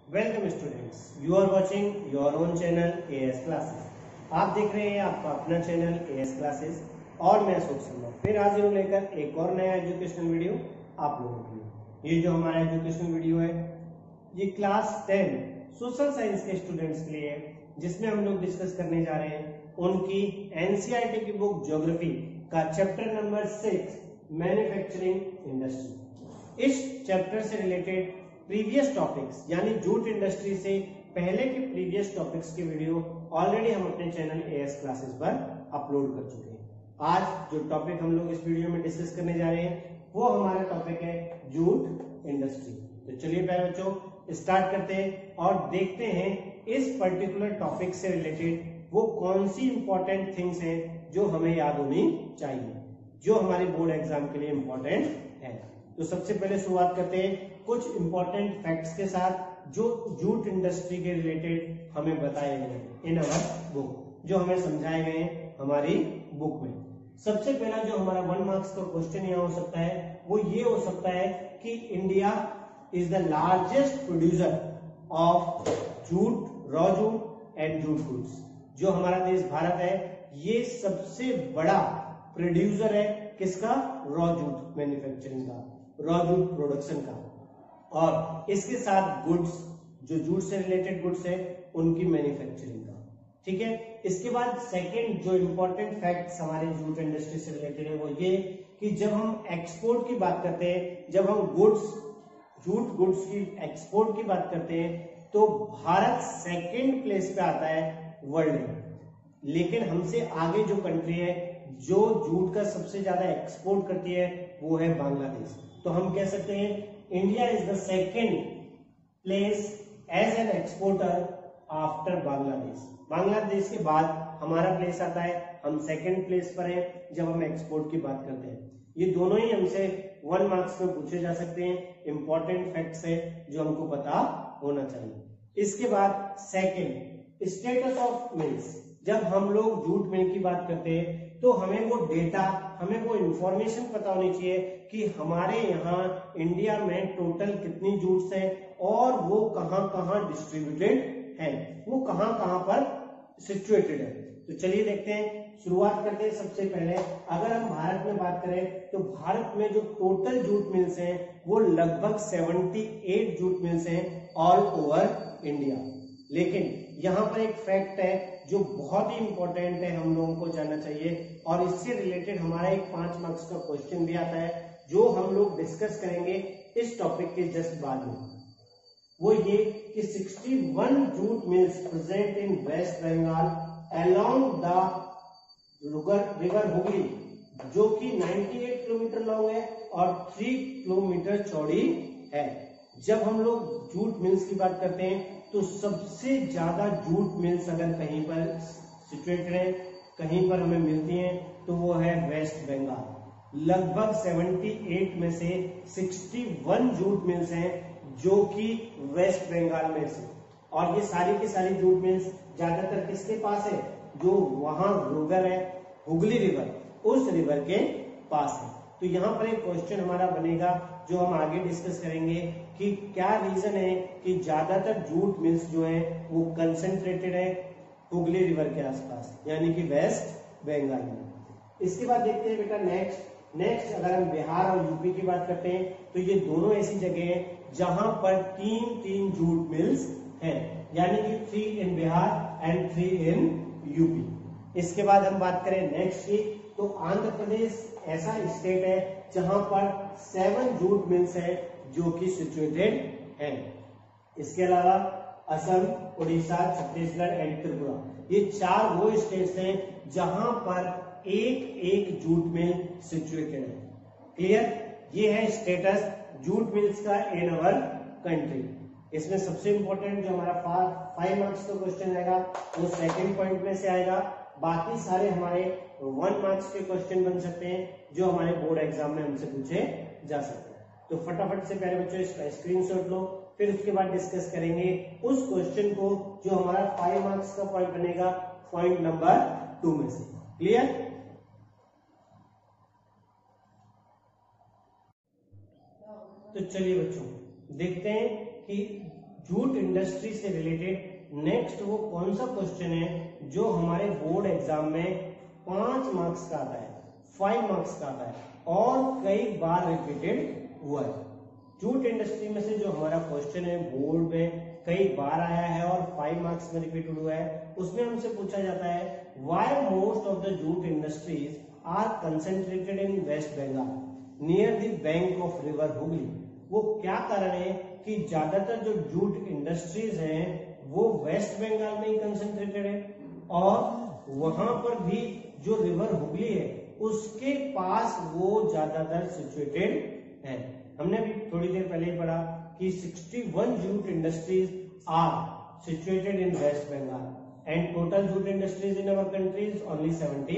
Welcome students, you are watching your own channel AS classes. आप देख रहे हैं आपका अपना चैनल एएस क्लासेस और मैं अशोक शर्मा फिर हाजिर हूं लेकर एक और नया एजुकेशनल वीडियो आप लोगों के लिए। ये जो हमारा एजुकेशनल वीडियो है ये क्लास 10 सोशल साइंस के स्टूडेंट्स के लिए है, जिसमें हम लोग डिस्कस करने जा रहे हैं उनकी एनसीईआरटी की बुक ज्योग्राफी का चैप्टर नंबर 6 मैन्युफैक्चरिंग इंडस्ट्री। इस चैप्टर से रिलेटेड प्रीवियस टॉपिक्स यानी जूट इंडस्ट्री से पहले के प्रीवियस टॉपिक्स की वीडियो ऑलरेडी हम अपने चैनल एएस क्लासेस पर अपलोड कर चुके हैं। आज जो टॉपिक हम लोग इस वीडियो में डिस्कस करने जा रहे हैं वो हमारा टॉपिक है जूट इंडस्ट्री। तो चलिए प्यारे बच्चों स्टार्ट करते हैं और देखते हैं इस पर्टिकुलर टॉपिक से रिलेटेड वो कौन सी इंपॉर्टेंट थिंग्स हैं जो हमें याद होनी चाहिए, जो हमारे बोर्ड एग्जाम के लिए इंपॉर्टेंट है। तो सबसे पहले शुरुआत करते हैं कुछ इंपॉर्टेंट फैक्ट्स के साथ जो जूट इंडस्ट्री के रिलेटेड हमें बताए गए हैं इन अवर बुक, जो हमें समझाए गए हैं हमारी बुक में। सबसे पहला जो हमारा 1 मार्क्स का क्वेश्चन यहाँ हो सकता है वो ये हो सकता है कि India is the largest producer of jute, raw jute and jute goods. जो हमारा देश भारत है ये सबसे बड़ा प्रोड्यूसर है किसका? रॉ जूट मैन्युफैक्चरिंग का, रॉ जूट प्रोडक्शन का, और इसके साथ गुड्स जो जूट से रिलेटेड गुड्स है उनकी मैन्युफैक्चरिंग का। ठीक है, इसके बाद सेकंड जो इंपॉर्टेंट फैक्ट्स हमारे जूट इंडस्ट्री से रिलेटेड है वो ये कि जब हम एक्सपोर्ट की बात करते हैं, जब हम गुड्स जूट गुड्स की एक्सपोर्ट की बात करते हैं तो भारत सेकंड प्लेस पे आता है वर्ल्ड में। लेकिन हमसे आगे जो कंट्री है जो जूट का सबसे ज्यादा एक्सपोर्ट करती है वो है बांग्लादेश। तो हम कह सकते हैं India is the second place as an exporter after Bangladesh. Bangladesh के बाद हमारा प्लेस आता है, हम सेकंड प्लेस पर हैं जब हम एक्सपोर्ट की बात करते हैं। ये दोनों ही हमसे 1 मार्क्स में पूछे जा सकते हैं, इंपॉर्टेंट फैक्ट्स है जो हमको पता होना चाहिए। इसके बाद सेकंड स्टेटस ऑफ मिल्स। जब हम लोग जूट मिल की बात करते हैं तो हमें वो डेटा, हमें वो इंफॉर्मेशन पता होनी चाहिए कि हमारे यहाँ इंडिया में टोटल कितनी जूट्स हैं और वो कहाँ कहाँ डिस्ट्रीब्यूटेड है, वो कहाँ कहाँ पर सिचुएटेड है। तो चलिए देखते हैं, शुरुआत करते हैं। सबसे पहले अगर हम भारत में बात करें तो भारत में जो टोटल जूट मिल्स हैं वो लगभग 78 जूट मिल्स हैं ऑल ओवर इंडिया। लेकिन यहाँ पर एक फैक्ट है जो बहुत ही इंपॉर्टेंट है, हम लोगों को जानना चाहिए और इससे रिलेटेड हमारा एक 5 मार्क्स का क्वेश्चन भी आता है जो हम लोग डिस्कस करेंगे इस टॉपिक के जस्ट बाद में। वो ये कि 61 jute mills present in West Bengal along the river Hooghly, जो कि 98 किलोमीटर लॉन्ग है और 3 किलोमीटर चौड़ी है। जब हम लोग जूट मिल्स की बात करते हैं तो सबसे ज्यादा जूट मिल्स अगर कहीं पर सिचुएटेड है, कहीं पर हमें मिलती हैं तो वो है वेस्ट बंगाल। लगभग 78 में से 61 जूट मिल्स हैं जो कि वेस्ट बंगाल में से, और ये सारी की सारी जूट मिल्स ज्यादातर किसके पास है? जो वहां रिवर है हुगली रिवर, उस रिवर के पास है। तो यहाँ पर एक क्वेश्चन हमारा बनेगा जो हम आगे डिस्कस करेंगे कि क्या रीजन है कि ज्यादातर जूट मिल्स जो है वो कंसंट्रेटेड है हुगली रिवर के आसपास यानी कि वेस्ट बंगाल में। इसके बाद देखते हैं बेटा नेक्स्ट अगर हम बिहार और यूपी की बात करते हैं तो ये दोनों ऐसी जगह है जहां पर 3 जूट मिल्स हैं, यानी कि 3 in Bihar and 3 in UP. इसके बाद हम बात करें नेक्स्ट की तो आंध्र प्रदेश ऐसा स्टेट है जहां पर 7 जूट मिल्स है जो कि सिचुएटेड है। इसके अलावा असम, उड़ीसा, छत्तीसगढ़ एंड त्रिपुरा, ये 4 वो स्टेट्स हैं जहां पर एक जूट मिल सिचुएटेड है। क्लियर? ये है स्टेटस जूट मिल्स का इन अवर कंट्री। इसमें सबसे इंपॉर्टेंट जो हमारा 5 मार्क्स का क्वेश्चन आएगा वो सेकंड पॉइंट में से आएगा। बाकी सारे हमारे 1 मार्क्स के क्वेश्चन बन सकते हैं जो हमारे बोर्ड एग्जाम में हमसे पूछे जा सकते हैं। तो फटाफट से प्यारे बच्चों इसका स्क्रीनशॉट लो, फिर उसके बाद डिस्कस करेंगे उस क्वेश्चन को जो हमारा 5 मार्क्स का पॉइंट बनेगा पॉइंट नंबर 2 में से। क्लियर? तो चलिए बच्चों देखते हैं कि जूट इंडस्ट्री से रिलेटेड नेक्स्ट वो कौन सा क्वेश्चन है जो हमारे बोर्ड एग्जाम में 5 मार्क्स का आता है, 5 मार्क्स का आता है और कई बार रिपीटेड हुआ है। जूट इंडस्ट्री में से जो हमारा क्वेश्चन है बोर्ड में कई बार आया है और 5 मार्क्स में रिपीटेड हुआ है, उसमें हमसे पूछा जाता है why most of the jute industries are concentrated in West Bengal near the bank of river Hooghly. वो क्या कारण है कि ज्यादातर जो जूट इंडस्ट्रीज हैं वो वेस्ट बंगाल में ही कंसेंट्रेटेड है और वहां पर भी जो रिवर हुगली है उसके पास वो ज्यादातर सिचुएटेड है। हमने भी थोड़ी देर पहले ही पढ़ा कि 61 jute industries are situated in West Bengal and total jute industries in our country is only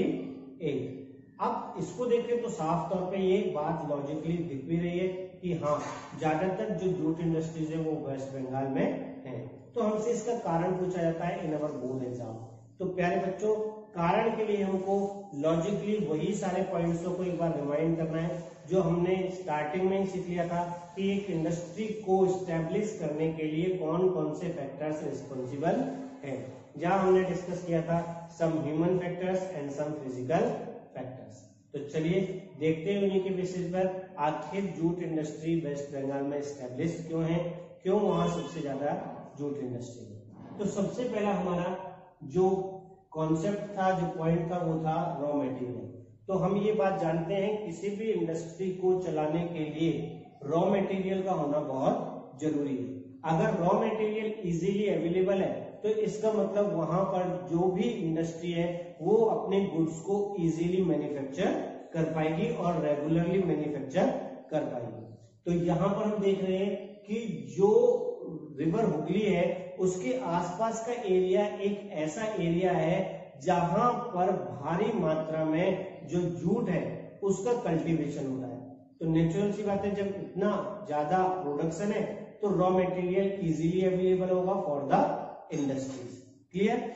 78। अब इसको देखें तो साफ तौर पे ये बात लॉजिकली दिख भी रही है कि हाँ ज्यादातर जो जूट इंडस्ट्रीज है वो वेस्ट बंगाल में है। तो हमसे इसका कारण पूछा जाता है इन अवर बोर्ड एग्जाम। तो प्यारे बच्चों, कारण के लिए हमको लॉजिकली वही सारे पॉइंट्स को एक बार रिमाइंड करना है जो हमने स्टार्टिंग में ही सीख लिया था कि एक इंडस्ट्री को एस्टेब्लिश करने के लिए कौन कौन से फैक्टर्स रिस्पॉन्सिबल है। जहां हमने डिस्कस किया था some human factors and some physical factors. तो चलिए देखते हैं उन्हीं के बेसिस पर आखिर जूट इंडस्ट्री वेस्ट बंगाल में एस्टेब्लिश क्यों है, क्यों वहां सबसे ज्यादा जूट इंडस्ट्री है। तो सबसे पहला हमारा जो कॉन्सेप्ट था, जो पॉइंट था, वो था रॉ मटेरियल। तो हम ये बात जानते हैं किसी भी इंडस्ट्री को चलाने के लिए रॉ मटेरियल का होना बहुत जरूरी है। अगर रॉ मटेरियल इजीली अवेलेबल है तो इसका मतलब वहां पर जो भी इंडस्ट्री है वो अपने गुड्स को इजीली मैन्युफैक्चर कर पाएगी और रेगुलरली मैन्युफैक्चर कर पाएगी। तो यहाँ पर हम देख रहे हैं कि जो रिवर हुगली है उसके आसपास का एरिया एक ऐसा एरिया है जहां पर भारी मात्रा में जो जूट है उसका कल्टीवेशन होता है। तो नेचुरल सी बात है, जब इतना ज्यादा प्रोडक्शन है तो रॉ मटेरियल इजीली अवेलेबल होगा फॉर द इंडस्ट्रीज। क्लियर।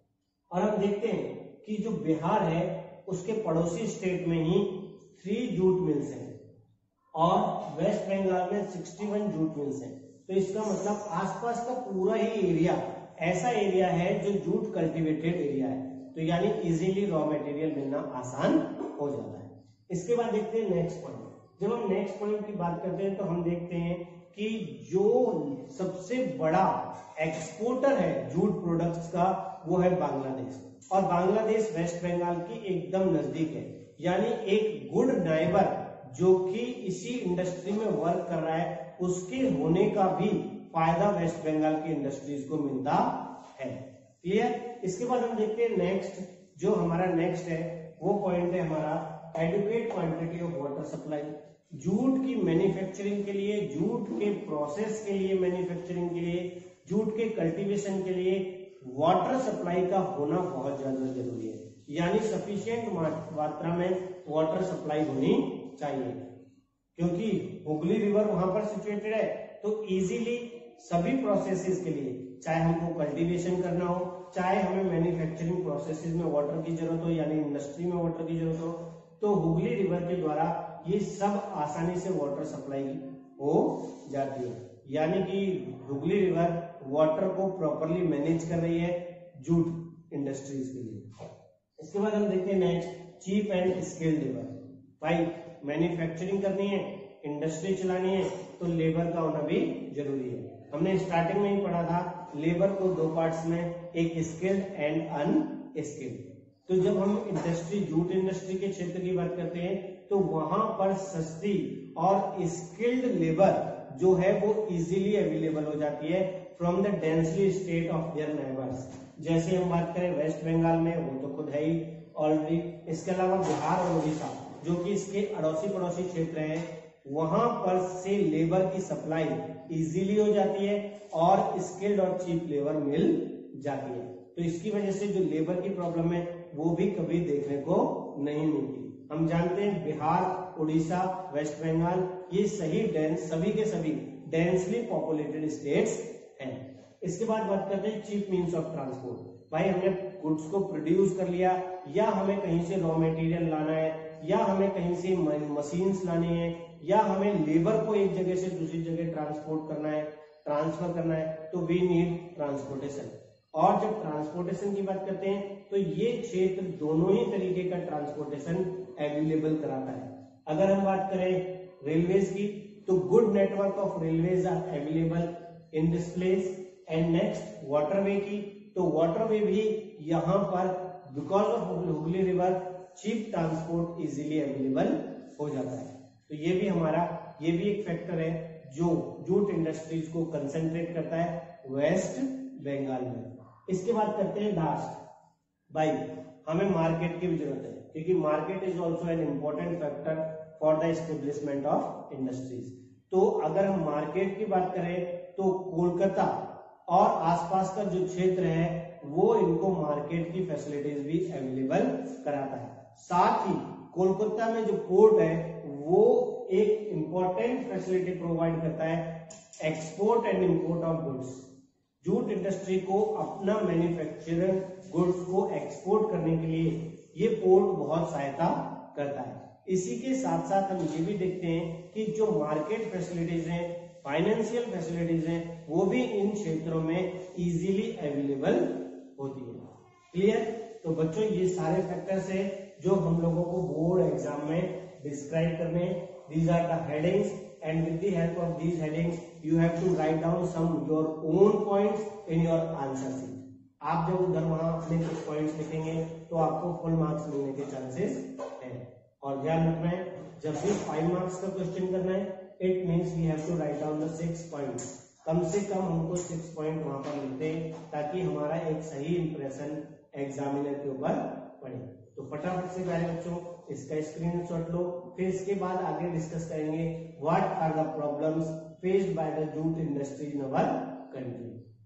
और हम देखते हैं कि जो बिहार है उसके पड़ोसी स्टेट में ही 3 जूट मिल्स हैं और वेस्ट बंगाल में 61 जूट मिल्स हैं। तो इसका मतलब आसपास का पूरा ही एरिया ऐसा एरिया है जो जूट कल्टीवेटेड एरिया है। तो यानी इजीली रॉ मटेरियल मिलना आसान हो जाता है। इसके बाद देखते हैं नेक्स्ट पॉइंट। जब हम नेक्स्ट पॉइंट की बात करते हैं तो हम देखते हैं कि जो सबसे बड़ा एक्सपोर्टर है जूट प्रोडक्ट्स का वो है बांग्लादेश, और बांग्लादेश वेस्ट बंगाल की एकदम नजदीक है। यानी एक गुड नाइबर जो कि इसी इंडस्ट्री में वर्क कर रहा है उसके होने का भी फायदा वेस्ट बंगाल की इंडस्ट्रीज को मिलता है। क्लियर। इसके बाद हम देखते हैं नेक्स्ट, जो हमारा नेक्स्ट है वो पॉइंट है हमारा adequate quantity of water supply. Jute की मैन्युफैक्चरिंग के लिए, जूट के प्रोसेस के लिए, मैन्युफैक्चरिंग के लिए, जूट के कल्टीवेशन के लिए वाटर सप्लाई का होना बहुत ज्यादा जरूरी है। यानी सफिशिएंट मात्रा में वाटर सप्लाई होनी चाहिए, क्योंकि हुगली रिवर वहां पर सिचुएटेड है। तो इजीली सभी प्रोसेसेस के लिए, चाहे हमको कल्टीवेशन करना हो, चाहे हमें मैन्युफैक्चरिंग प्रोसेसेस में वाटर की जरूरत हो, यानी इंडस्ट्री में वाटर की जरूरत हो, तो हुगली रिवर के द्वारा ये सब आसानी से वाटर सप्लाई हो जाती है। यानी कि हुगली रिवर वाटर को प्रॉपरली मैनेज कर रही है जूट इंडस्ट्रीज के लिए। इसके बाद हम देखते हैं next cheap and skilled labour. भाई मैन्युफैक्चरिंग करनी है, इंडस्ट्री चलानी है तो लेबर का होना भी जरूरी है। हमने स्टार्टिंग में ही पढ़ा था लेबर को 2 पार्ट्स में, एक स्किल्ड एंड अनस्किल्ड। तो जब हम इंडस्ट्री, जूट इंडस्ट्री के क्षेत्र की बात करते हैं तो वहां पर सस्ती और स्किल्ड लेबर जो है वो इजीली अवेलेबल हो जाती है from the densely state of their neighbours. जैसे हम बात करें वेस्ट बंगाल में, वो तो खुद है ही ऑलरेडी। इसके अलावा बिहार और उड़ीसा जो कि इसके अड़ोसी पड़ोसी क्षेत्र हैं, वहां पर से लेबर की सप्लाई इजीली हो जाती है और स्किल्ड और चीप लेबर मिल जाती है। तो इसकी वजह से जो लेबर की प्रॉब्लम है वो भी कभी देखने को नहीं मिलती। हम जानते हैं बिहार, उड़ीसा, वेस्ट बंगाल ये सभी के सभी डेंसली पॉपुलेटेड स्टेट्स हैं। इसके बाद बात करते हैं चीप मीन्स ऑफ ट्रांसपोर्ट। भाई हमने गुड्स को प्रोड्यूस कर लिया, या हमें कहीं से रॉ मटेरियल लाना है, या हमें कहीं से मशीन्स लानी है, या हमें लेबर को एक जगह से दूसरी जगह ट्रांसपोर्ट करना है, ट्रांसफर करना है, तो वी नीड ट्रांसपोर्टेशन। और जब ट्रांसपोर्टेशन की बात करते हैं तो ये क्षेत्र दोनों ही तरीके का ट्रांसपोर्टेशन अवेलेबल कराता है। अगर हम बात करें रेलवेज की, तो good network of railways are available in this place. And next waterway की, तो वाटरवे भी यहाँ पर because of Hooghly river cheap transport easily available हो जाता है। तो ये भी एक फैक्टर है जो जूट इंडस्ट्रीज को कंसंट्रेट करता है वेस्ट बंगाल में। इसके बाद करते हैं लास्ट, भाई हमें मार्केट की भी जरूरत है, क्योंकि market is also an important factor for the establishment of industries. तो अगर हम मार्केट की बात करें तो कोलकाता और आसपास का जो क्षेत्र है वो इनको मार्केट की फैसिलिटीज भी अवेलेबल कराता है। साथ ही कोलकाता में जो पोर्ट है वो एक इंपॉर्टेंट फैसिलिटी प्रोवाइड करता है export and import of goods. Jute industry को अपना मैन्युफैक्चरिंग गुड्स को एक्सपोर्ट करने के लिए ये पोर्ट बहुत सहायता करता है। इसी के साथ साथ हम ये भी देखते हैं कि जो मार्केट फैसिलिटीज हैं, फाइनेंशियल फैसिलिटीज हैं, वो भी इन क्षेत्रों में इजीली अवेलेबल होती है। क्लियर? तो बच्चों ये सारे फैक्टर्स हैं जो हम लोगों को बोर्ड एग्जाम में डिस्क्राइब करने हैं। These are the headings, and with the help of these headings you have to write down some your own points in your answer sheet. आप जब उधर वहां अपने कुछ पॉइंट्स लिखेंगे तो आपको फुल मार्क्स मिलने के चांसेस हैं। और ध्यान रखना है, जब भी 5 मार्क्स का क्वेश्चन करना है, it means we have to write down the 6 points. कम से कम हमको 6 पॉइंट वहां पर मिलते हैं ताकि हमारा एक सही इंप्रेशन एग्जामिनर के ऊपर पड़े। तो फटाफट से प्यारे बच्चों इसका स्क्रीनशॉट लो, फिर इसके बाद आगे डिस्कस करेंगे what are the problems faced by the jute industry in our country.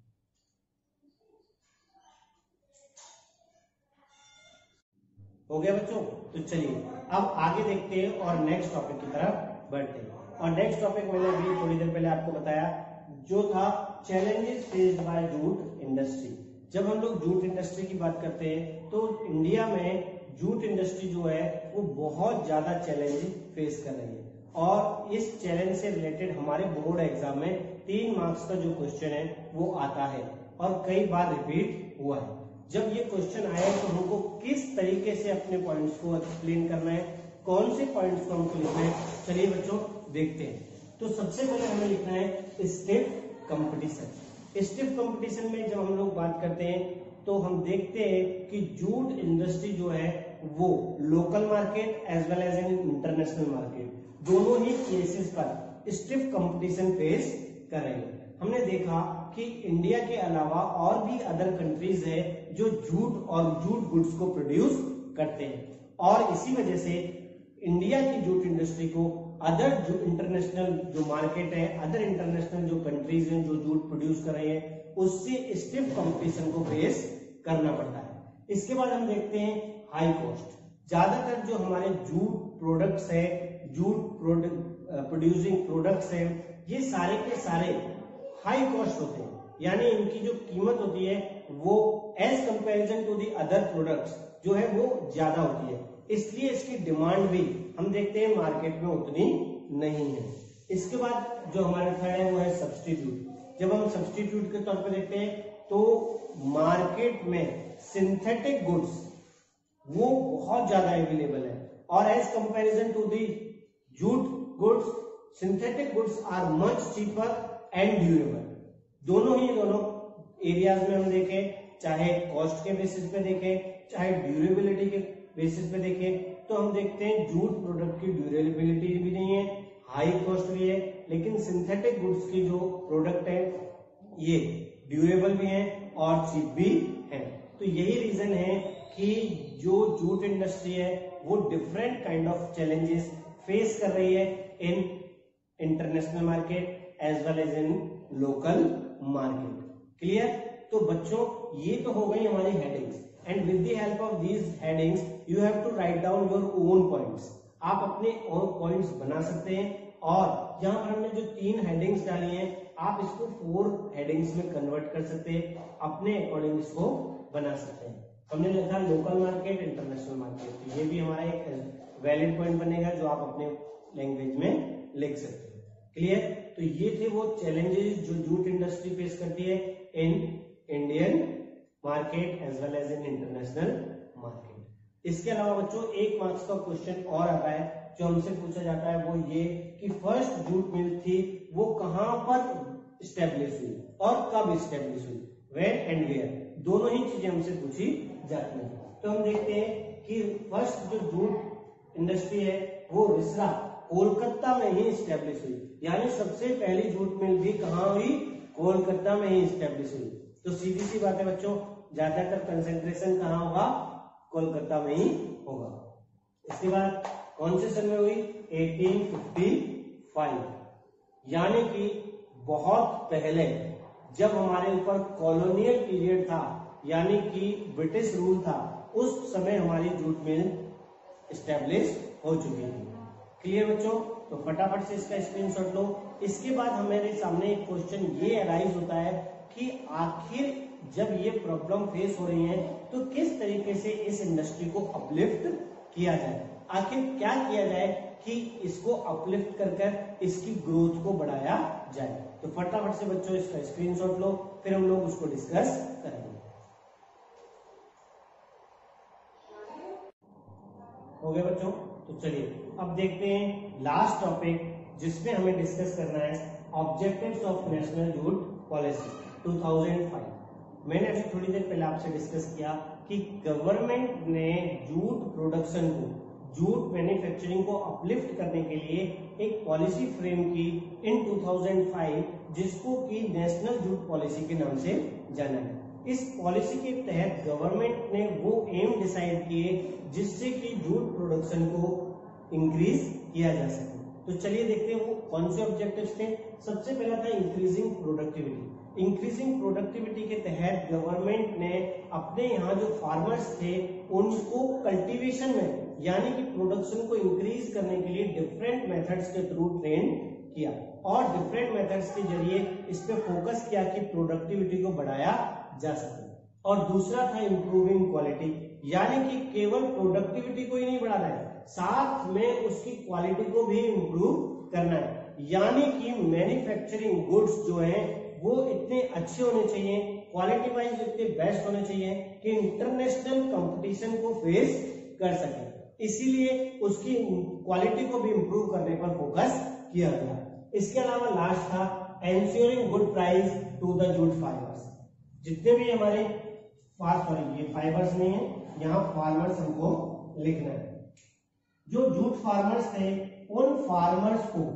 हो गया बच्चों? तो चलिए अब आगे देखते हैं और नेक्स्ट टॉपिक की तरफ बढ़ते हैं। और नेक्स्ट टॉपिक मैंने अभी थोड़ी देर पहले आपको बताया जो था challenges faced by jute industry. जब हम लोग जूट इंडस्ट्री की बात करते हैं तो इंडिया में जूट इंडस्ट्री जो है वो बहुत ज्यादा चैलेंज फेस कर रही है। और इस चैलेंज से रिलेटेड हमारे बोर्ड एग्जाम में 3 मार्क्स का जो क्वेश्चन है वो आता है और कई बार रिपीट हुआ है। जब ये क्वेश्चन आया तो हमको किस तरीके से अपने पॉइंट्स को एक्सप्लेन करना है, कौन से पॉइंट्स को हमको लिखना है, चलिए बच्चों देखते हैं। तो सबसे पहले हमें लिखना है स्टिफ कंपटीशन। स्टिफ कंपटीशन में जब हम लोग बात करते हैं तो हम देखते हैं कि जूट इंडस्ट्री जो है वो local market as well as in international market दोनों ही केसेस पर स्टिफ कंपटीशन फेस कर रहे हैं। हमने देखा कि इंडिया के अलावा और भी अदर कंट्रीज है जो जूट और जूट गुड्स को प्रोड्यूस करते हैं और इसी वजह से इंडिया की जूट इंडस्ट्री को अदर जो इंटरनेशनल जो मार्केट है, अदर इंटरनेशनल जो कंट्रीज हैं जो जूट प्रोड्यूस कर रहे हैं उससे स्टिफ कंपटीशन को फेस करना पड़ता है। इसके बाद हम देखते हैं हाई कॉस्ट। ज्यादातर जो हमारे जूट प्रोडक्ट्स है, जूट प्रोड्यूसिंग प्रोडक्ट्स है, ये सारे के सारे हाई कॉस्ट होते हैं, यानी इनकी जो कीमत होती है वो as comparison to the other products जो है वो ज्यादा होती है, इसलिए इसकी डिमांड भी हम देखते हैं मार्केट में उतनी नहीं है। इसके बाद जो हमारा थर्ड है वो है सब्स्टिट्यूट। जब हम सब्स्टिट्यूट के तौर पर देखते हैं तो मार्केट में सिंथेटिक गुड्स वो बहुत ज्यादा अवेलेबल है और as comparison to the jute goods synthetic goods are much cheaper and durable. दोनों एरियाज में हम देखें, चाहे कॉस्ट के बेसिस पे देखें चाहे ड्यूरेबिलिटी के बेसिस पे देखें, तो हम देखते हैं जूट प्रोडक्ट की ड्यूरेबिलिटी भी नहीं है, हाई कॉस्ट भी है, लेकिन सिंथेटिक गुड्स की जो प्रोडक्ट है ये ड्यूरेबल भी है और चीप भी है। तो यही रीजन है कि जो जूट इंडस्ट्री है वो different kind of challenges face कर रही है in international market as well as in local market. Clear? तो बच्चों ये तो हो गई हमारी headings and with the help of these headings you have to write down your own points. आप अपने ओन पॉइंट्स बना सकते हैं और यहाँ पर हमने जो 3 हेडिंग्स डाली हैं आप इसको 4 हेडिंग्स में कन्वर्ट कर सकते हैं, अपने अकॉर्डिंग इसको बना सकते हैं। हमने लिखा लोकल मार्केट, इंटरनेशनल मार्केट, तो ये भी हमारा एक वैलिड पॉइंट बनेगा जो आप अपने लैंग्वेज में लिख सकते हैं। क्लियर? तो ये थे वो चैलेंजेस जो जूट इंडस्ट्री फेस करती है in Indian market as well as in international market. इसके अलावा बच्चों 1 मार्क्स का क्वेश्चन और आता है जो हमसे पूछा जाता है, वो ये कि फर्स्ट जूट मिल थी वो कहां पर स्टेब्लिश हुई और कब स्टेब्लिश हुई, वेयर एंड वेयर, दोनों ही चीजें हमसे पूछी जाती हैं। तो हम देखते हैं कि फर्स्ट जो जूट इंडस्ट्री है वो रिसरा कोलकाता में ही स्टेब्लिश हुई, यानी सबसे पहली जूट मिल भी कहां हुई, कोलकाता में ही स्टेब्लिश हुई। तो सीधी सी बात है बच्चों, ज्यादातर कंसेंट्रेशन कहां होगा, कोलकाता में ही होगा। इसके बाद कौन से सन में हुई, 1855, यानी कि बहुत पहले जब हमारे ऊपर कॉलोनियल पीरियड था, यानी कि ब्रिटिश रूल था, उस समय हमारी जूट मिल स्टेब्लिश हो चुकी थी। क्लियर बच्चों, तो फटाफट से इसका स्क्रीनशॉट लो। इसके बाद हमारे सामने एक क्वेश्चन ये अराइज होता है कि आखिर जब ये प्रॉब्लम फेस हो रही है तो किस तरीके से इस इंडस्ट्री को अपलिफ्ट किया जाए, आखिर क्या किया जाए कि इसको अपलिफ्ट कर कर इसकी ग्रोथ को बढ़ाया जाए। तो फटाफट से बच्चों इसका स्क्रीनशॉट लो, फिर हम लोग उसको डिस्कस करेंगे। हो गया बच्चों, तो चलिए अब देखते हैं लास्ट टॉपिक जिसमें हमें डिस्कस करना है, objectives of national jute policy 2005। मैंने अभी थोड़ी देर पहले आपसे डिस्कस किया कि गवर्नमेंट ने जूट प्रोडक्शन को, जूट मैन्युफैक्चरिंग को अपलिफ्ट करने के लिए एक पॉलिसी फ्रेम की इन 2005, जिसको कि नेशनल जूट पॉलिसी के नाम से जाना है। इस पॉलिसी के तहत गवर्नमेंट ने वो एम डिसाइड किए जिससे कि जूट प्रोडक्शन को इंक्रीज किया जा सके। तो चलिए देखते हैं वो कौन से ऑब्जेक्टिव्स थे। सबसे पहला था इंक्रीजिंग प्रोडक्टिविटी। इंक्रीजिंग प्रोडक्टिविटी के तहत गवर्नमेंट ने अपने यहाँ जो फार्मर्स थे उनको कल्टीवेशन में, यानी कि प्रोडक्शन को इंक्रीज करने के लिए डिफरेंट मेथड्स के थ्रू ट्रेन किया और डिफरेंट मेथड्स के जरिए इस पे फोकस किया कि प्रोडक्टिविटी को बढ़ाया जा सके। और दूसरा था इंप्रूविंग क्वालिटी, यानी कि केवल प्रोडक्टिविटी को ही नहीं बढ़ाना है, साथ में उसकी क्वालिटी को भी इंप्रूव करना है, यानी कि मैन्युफैक्चरिंग गुड्स जो हैं वो इतने अच्छे होने चाहिए, क्वालिटी वाइज इतने बेस्ट होने चाहिए कि इंटरनेशनल कंपटीशन को फेस कर सके। इसीलिए उसकी क्वालिटी को भी इंप्रूव करने पर फोकस किया गया। इसके अलावा लास्ट था ensuring good price to the jute fibres. जितने भी हमारे ये फाइबर्स नहीं है, यहाँ फार्मर्स हमको लिखना है। जो जूट फार्मर्स थे उन फार्मर्स को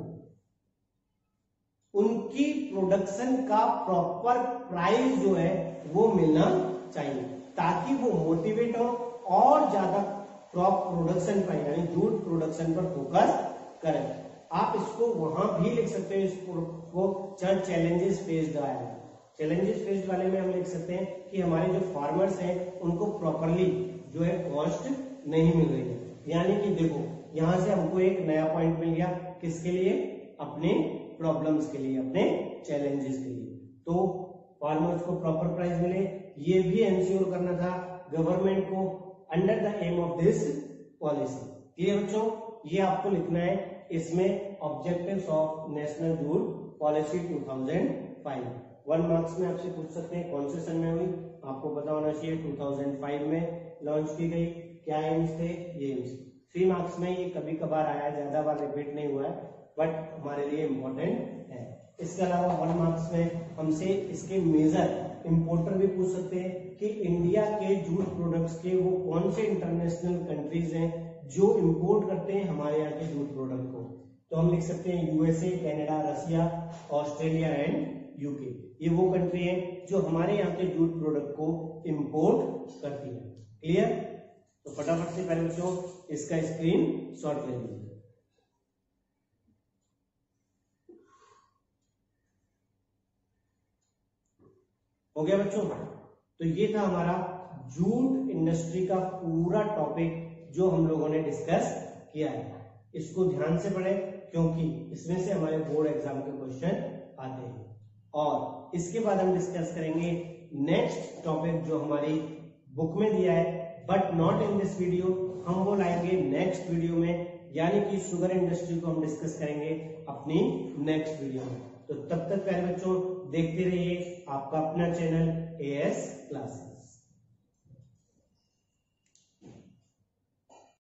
उनकी प्रोडक्शन का प्रॉपर प्राइस जो है वो मिलना चाहिए, ताकि वो मोटिवेट हो और ज्यादा क्रॉप प्रोडक्शन पर, यानी जूट प्रोडक्शन पर फोकस करें। आप इसको वहां भी लिख सकते हैं, इसको चैलेंजेस फेस्ड आया है। चैलेंजेस फेस्ड वाले में हम लिख सकते हैं कि हमारे जो फार्मर्स हैं उनको प्रॉपरली जो है कॉस्ट नहीं मिल रही है, यानी कि देखो यहां से हमको एक नया पॉइंट मिल गया, किसके लिए, अपने प्रॉब्लम्स के लिए, अपने चैलेंजेस के लिए। तो फार्मर्स को प्रॉपर प्राइस मिले, ये भी इंश्योर करना था गवर्नमेंट को under the aim of this policy. Clear बच्चों, ये आपको लिखना है इसमें objectives of national jute policy 2005। 1 marks में आपसे पूछ सकते हैं कौन से सन में हुई, आपको पता होना चाहिए 2005 में लॉन्च की गई। क्या एम्स थे, ये एम्स। 3 मार्क्स में ये कभी कभार आया, ज्यादा बार रिपीट नहीं हुआ है, बट हमारे लिए इंपॉर्टेंट है। इसके अलावा 1 मार्क्स में हमसे इसके मेजर इंपोर्टर भी पूछ सकते हैं कि इंडिया के जूट प्रोडक्ट्स के वो कौन से इंटरनेशनल कंट्रीज हैं जो इंपोर्ट करते हैं हमारे यहाँ के जूट प्रोडक्ट को। तो हम लिख सकते हैं USA, Canada, Russia, Australia and UK. ये वो कंट्री है जो हमारे यहाँ के जूट प्रोडक्ट को इंपोर्ट करती है। क्लियर, तो फटाफट से पहले बच्चों इसका स्क्रीन शॉट ले लीजिए। हो गया बच्चों, तो ये था हमारा जूट इंडस्ट्री का पूरा टॉपिक जो हम लोगों ने डिस्कस किया है। इसको ध्यान से पढ़ें क्योंकि इसमें से हमारे बोर्ड एग्जाम के क्वेश्चन आते हैं। और इसके बाद हम डिस्कस करेंगे नेक्स्ट टॉपिक जो हमारी बुक में दिया है, but not in this video. हम वो लाएंगे नेक्स्ट वीडियो में, यानी कि शुगर इंडस्ट्री को हम डिस्कस करेंगे अपनी नेक्स्ट वीडियो में। तो तब तक प्यारे बच्चों देखते रहिए आपका अपना चैनल एएस क्लासेस।